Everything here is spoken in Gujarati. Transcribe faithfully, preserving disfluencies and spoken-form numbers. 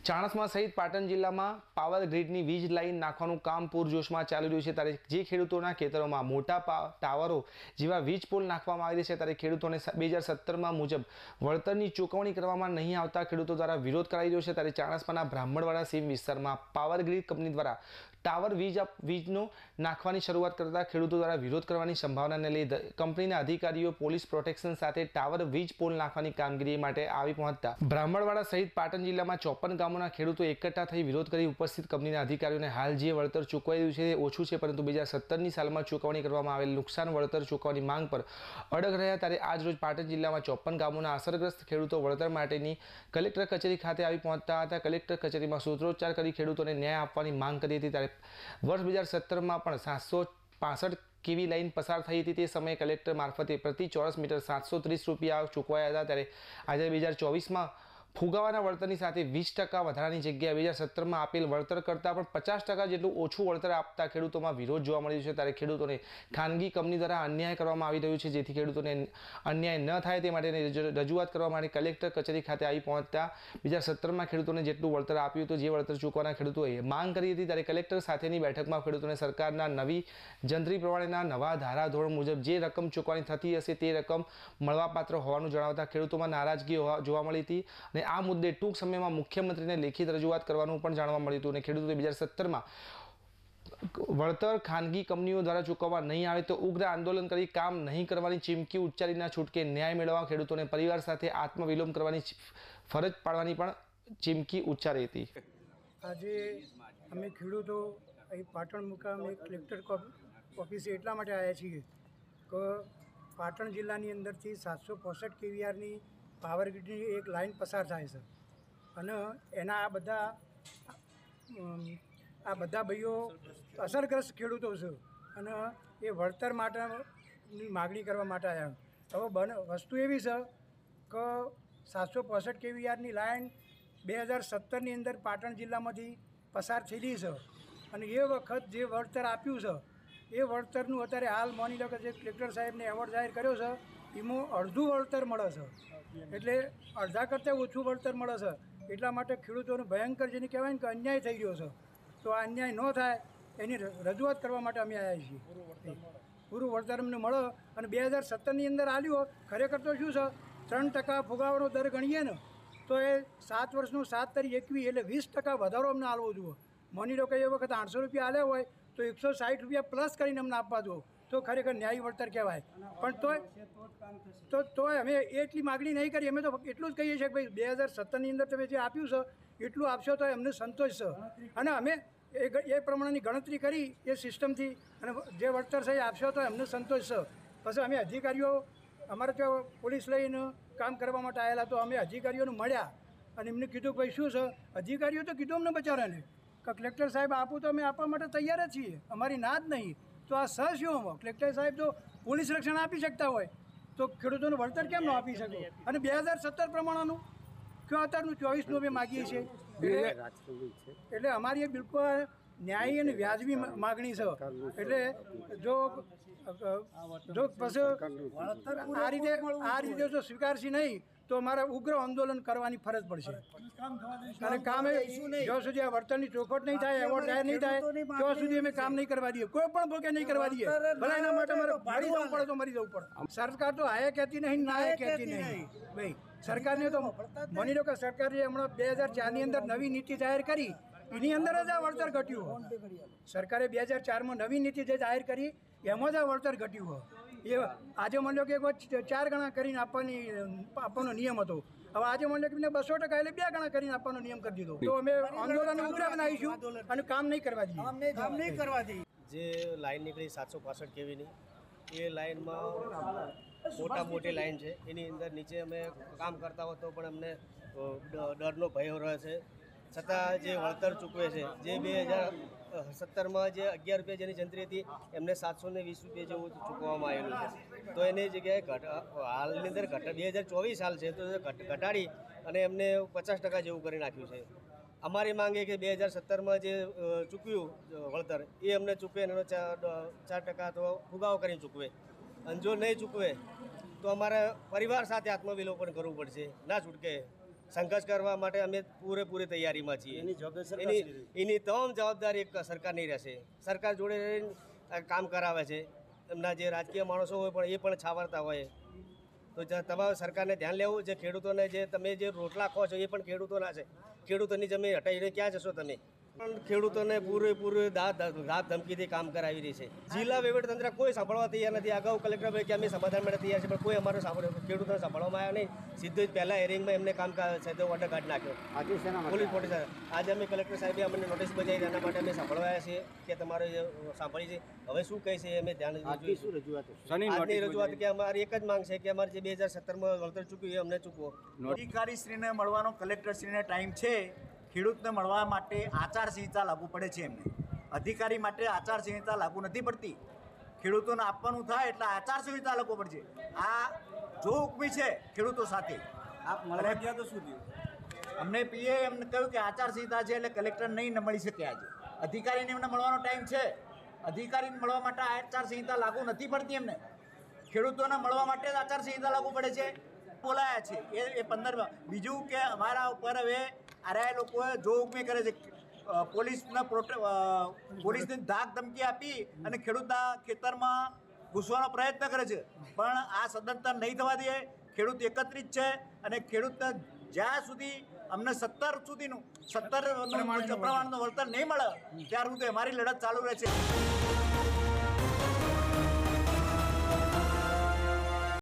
ચાણસ્મા સહિત પાટણ જિલ્લામાં પાવર ગ્રીડની વીજ લાઇન નાખવાનું કામ પૂરજોશમાં ચાલી રહ્યું છે। ત્યારે જે ખેડૂતોના ખેતરોમાં મોટા ટાવરો જેવા વીજ પોલ નાખવામાં આવી છે, ત્યારે ખેડૂતોને બે હજાર સત્તરમાં મુજબ વળતરની ચૂકવણી કરવામાં નહીં આવતા ખેડૂતો દ્વારા વિરોધ કરાઈ રહ્યો છે। ત્યારે ચાણસ્માના બ્રાહ્મણવાડા સીમ વિસ્તારમાં પાવર ગ્રીડ કંપની દ્વારા ટાવર વીજ વીજનો નાખવાની શરૂઆત કરતા ખેડૂતો દ્વારા વિરોધ કરવાની સંભાવનાને લઈ કંપનીના અધિકારીઓ પોલીસ પ્રોટેક્શન સાથે ટાવર વીજ પોલ નાખવાની કામગીરી માટે આવી પહોંચતા બ્રાહ્મણવાડા સહિત પાટણ જિલ્લામાં ચોપન ગામોના ખેડૂતો એકઠા થઈ વિરોધ કરી ઉપસ્થિત કંપનીના અધિકારીઓને હાલ જે વળતર ચૂકવાઈ રહ્યું છે તે ઓછું છે, પરંતુ બે હજાર સત્તરની સાલમાં ચૂકવણી કરવામાં આવેલ નુકસાન વળતર ચૂકવવાની માંગ પર અડગ રહ્યા। ત્યારે આજ રોજ પાટણ જિલ્લામાં ચોપન ગામોના અસરગ્રસ્ત ખેડૂતો વળતર માટેની કલેક્ટર કચેરી ખાતે આવી પહોંચતા હતા। કલેક્ટર કચેરીમાં સૂત્રોચ્ચાર કરી ખેડૂતોને ન્યાય આપવાની માંગ કરી હતી। ત્યારે વર્ષ બે હજાર સત્તરમાં પણ સાતસો પાસઠ કેવી લાઇન પસાર થઈ હતી। તે સમયે કલેક્ટર મારફતે પ્રતિ ચોરસ મીટર સાતસો ત્રીસ રૂપિયા ચૂકવાયા હતા। ત્યારે આજે બે હજાર ચોવીસમાં ફુગાવાના વળતરની સાથે વીસ ટકા વધારાની જગ્યાએ બે હજાર સત્તરમાં આપેલ વળતર કરતાં પણ પચાસ ટકા જેટલું ઓછું વળતર આપતા ખેડૂતોમાં વિરોધ જોવા મળ્યો છે। ત્યારે ખેડૂતોને ખાનગી કંપની દ્વારા અન્યાય કરવામાં આવી રહ્યું છે, જેથી ખેડૂતોને અન્યાય ન થાય તે માટે રજૂઆત કરવા માટે કલેક્ટર કચેરી ખાતે આવી પહોંચતા બે હજાર સત્તરમાં ખેડૂતોને જેટલું વળતર આપ્યું હતું, જે વળતર ચૂકવવાના ખેડૂતોએ માંગ કરી હતી। ત્યારે કલેક્ટર સાથેની બેઠકમાં ખેડૂતોને સરકારના નવી જંત્રી પ્રમાણેના નવા ધારાધોરણ મુજબ જે રકમ ચૂકવણી થતી હશે તે રકમ મળવાપાત્ર હોવાનું જણાવતા ખેડૂતોમાં નારાજગી જોવા મળી હતી। આ મુદ્દે ટૂંક સમયમાં મુખ્યમંત્રીને લેખિત રજૂઆત કરવાનું પણ જાણવા મળ્યું હતું અને ખેડૂતોએ બે હજાર સત્તરમાં વળતર ખાનગી કંપનીઓ દ્વારા ચૂકવવા નહીં આવે તો ઉગ્ર આંદોલન કરી કામ નહીં કરવાની ચીમકી ઉચ્ચારીના છૂટકે ન્યાય મેળવવા ખેડૂતોને પરિવાર સાથે આત્મવિલોમ કરવાની ફરજ પાડવાની પણ ચીમકી ઉચ્ચારી હતી। આજે અમે ખેડૂતો અહીં પાટણ મુકામે કલેક્ટર ઓફિસે એટલા માટે આવ્યા છીએ કે પાટણ જિલ્લાની અંદરથી સાતસો પોસઠ કેવીઆરની પાવર ગ્રીડની એક લાઇન પસાર થાય છે અને એના આ બધા આ બધા ભાઈઓ અસરગ્રસ્ત ખેડૂતો છે અને એ વળતર માટેની માગણી કરવા માટે આવ્યા। હવે બન વસ્તુ એવી છે કે સાતસો પોસઠ કેવીઆરની લાઇન બે હજાર સત્તરની અંદર પાટણ જિલ્લામાંથી પસાર થયેલી છે અને એ વખત જે વળતર આપ્યું છે એ વળતરનું અત્યારે હાલ માની લો કે જે કલેક્ટર સાહેબને એવોર્ડ જાહેર કર્યો છે એમાં અડધું વળતર મળે છે, એટલે અડધા કરતાં ઓછું વળતર મળે છે। એટલા માટે ખેડૂતોને ભયંકર જેને કહેવાય ને કે અન્યાય થઈ ગયો છે, તો આ અન્યાય ન થાય એની રજૂઆત કરવા માટે અમે આવ્યા છીએ। પૂરું વળતર અમને મળે અને બે હજાર સત્તરની અંદર આવ્યું ખરેખર તો શું છે ત્રણ ટકા ફુગાવાનો દર ગણીએ ને તો એ સાત વર્ષનું સાત તરી એકવીસ એટલે વીસ ટકા વધારો અમને આપવો જોઈએ। માની લો કે એ વખત આઠસો રૂપિયા આલ્યા હોય તો એકસો સાઠ રૂપિયા પ્લસ કરીને અમને આપવા દો તો ખરેખર ન્યાયી વળતર કહેવાય। પણ તોય તો તોય અમે એટલી માગણી નહીં કરી, અમે તો એટલું જ કહીએ છીએ કે ભાઈ બે હજાર સત્તરની અંદર તમે જે આપ્યું છે એટલું આપશો તો એમને સંતોષ છે અને અમે એ એ પ્રમાણેની ગણતરી કરી એ સિસ્ટમથી અને જે વળતર છે એ આપશો તો એમને સંતોષ છે। પછી અમે અધિકારીઓ અમારે ત્યાં પોલીસ લઈને કામ કરવા માટે આવેલા તો અમે અધિકારીઓને મળ્યા અને એમને કીધું કે ભાઈ શું છે, અધિકારીઓ તો કીધું અમને બચારાને કે કલેક્ટર સાહેબ આપું તો અમે આપવા માટે તૈયાર જ છીએ, અમારી ના જ નહીં। તો આ સહ શું કલેક્ટર સાહેબ જો પોલીસ રક્ષણ આપી શકતા હોય તો ખેડૂતોનું વળતર કેમ ન આપી શકે? અને બે હજાર સત્તર પ્રમાણેનું કયો અત્યારનું ચોવીસનું અમે માગીએ છીએ, એટલે એટલે અમારી એ બિલકુલ ન્યાયી અને વ્યાજબી માગણી છે। એટલે જો જો પછી આ રીતે આ રીતે જો સ્વીકારશી નહીં તો અમારે ઉગ્ર આંદોલન કરવાની ફરજ પડશે અને કામ જ્યાં સુધી આ વળતરની ચોખવટ નહીં થાય, એવોર્ડ જાહેર નહીં થાય ત્યાં સુધી અમે કામ નહીં કરવા દઈએ, કોઈ પણ ભોગે નહીં કરવા દઈએ। ભલે એના માટે અમારે મરી જવું પડે તો મરી જવું પડે। સરકાર તો આયા કહેતી નહીં ના આયા કહેતી નહીં ભાઈ, સરકારને તો માની લો કે સરકારે હમણાં બે હજાર ચારની અંદર નવી નીતિ જાહેર કરી એની અંદર જ આ વળતર ઘટ્યું। સરકારે બે હજાર ચારમાં નવી નીતિ જે જાહેર કરી એમાં જ આ વળતર ઘટ્યું। એ આજે માની લો કે એક ચાર ગણા કરીને આપવાની આપવાનો નિયમ હતો, હવે આજે માની લો કે એમને બસો ટકા એટલે બે ગણા કરીને આપવાનો નિયમ કરી દીધો। તો અમે આંદોલન ઉગ્ર બનાવીશું અને કામ નહીં કરવા દઈએ, કામ નહીં કરવા દઈએ। જે લાઈન નીકળી સાતસો પાસઠ કેવીની એ લાઈનમાં મોટા મોટી લાઈન છે, એની અંદર નીચે અમે કામ કરતા હોત તો પણ અમને ડરનો ભય રહે છે, છતાં જે વળતર ચૂકવે છે જે બે હજાર સત્તરમાં જે અગિયાર રૂપિયા જેની જંત્રી હતી એમને સાતસો ને વીસ રૂપિયા જેવું ચૂકવવામાં આવેલું છે, તો એની જગ્યાએ ઘટ હાલની અંદર ઘટ બે હજાર ચોવીસ હાલ છે તો ઘટાડી અને એમને પચાસ ટકા જેવું કરી નાખ્યું છે। અમારી માંગ એ કે બે હજાર સત્તરમાં જે ચૂકવ્યું વળતર એ અમને ચૂકવે એનો ચાર ટકા તો ફુગાવો કરીને ચૂકવે, અને જો નહીં ચૂકવે તો અમારે પરિવાર સાથે આત્મવિલોપન કરવું પડશે, ના છૂટકે। સંઘર્ષ કરવા માટે અમે પૂરેપૂરી તૈયારીમાં છીએ. એની એની તમામ જવાબદારી એક સરકારની રહેશે. સરકાર જોડે રહીને આ કામ કરાવે છે. એમના જે રાજકીય માણસો હોય પણ એ પણ છાવરતા હોય. તો તમારે સરકારને ધ્યાન લેવું જે ખેડૂતોને જે તમે જે રોટલા ખો છો એ પણ ખેડૂતોના છે. ખેડૂતોની જમીન હટાવીને ક્યાં જશો તમે? પણ ખેડૂતોને પૂરેપૂરું દાદ રાત ધમકીથી કામ કરાવી રહી છે. જિલ્લા વહીવટીતંત્ર કોઈ સાંભળવા તૈયાર નથી. અગાઉ કલેક્ટર ભાઈ કે અમે સમાધાન માટે તૈયાર છે પણ કોઈ અમારો સાંભળ્યો ખેડૂતોને સાંભળવામાં આવ્યા નહીં. સીધું જ પહેલાં હેરિંગમાં એમને કામ સીધો ઓર્ડર કાઢી નાખ્યો. પોલીસ પોલીસ આજે અમે કલેક્ટર સાહેબે અમને નોટિસ બજાવી એના માટે અમે સાંભળવા આવ્યા છીએ કે તમારે સાંભળી છે. હવે શું કહે છે અમે ધ્યાન આજની રજૂઆત કે અમારી એક જ માંગ છે કે અમારે જે બે હજાર સત્તરમાં વળતર ચૂક્યું એ અમને ચૂકવો. અધિકારીશ્રીને મળવાનો કલેક્ટરશ્રીને ટાઈમ છે. ખેડૂતને મળવા માટે આચારસંહિતા લાગુ પડે છે. એમને અધિકારી માટે આચારસંહિતા લાગુ નથી પડતી. ખેડૂતોને આપવાનું થાય એટલે આચારસંહિતા લાગુ પડશે. આ જો હુકમી છે ખેડૂતો સાથે. આપ મળવા ગયા તો શું થયું? અમને પીએ એમને કહ્યું કે આચારસંહિતા છે એટલે કલેક્ટર નહીં મળી શકે. આજે અધિકારીને એમને મળવાનો ટાઈમ છે. અધિકારીને મળવા માટે આચારસંહિતા લાગુ નથી પડતી. એમને ખેડૂતોને મળવા માટે જ આચારસંહિતા લાગુ પડે છે. બોલાયા છે એ એ પંદર બીજું કે અમારા ઉપર હવે આરા લોકોએ જો હુકમી કરે છે. પોલીસને પ્રોટે પોલીસને ધાક ધમકી આપી અને ખેડૂતના ખેતરમાં ઘૂસવાનો પ્રયત્ન કરે છે. પણ આ સદંતર નહીં થવા દે. ખેડૂત એકત્રિત છે અને ખેડૂતને જ્યાં સુધી અમને સત્તર સુધીનું સત્તર પ્રમાણનું વળતર નહીં મળે ત્યાર સુધી અમારી લડત ચાલુ રહે છે.